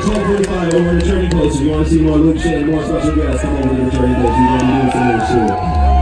at 12:45 over in the trading post. If you want to see more Luke shit and more special guests, come over to the trading post. We're going to do some more shit.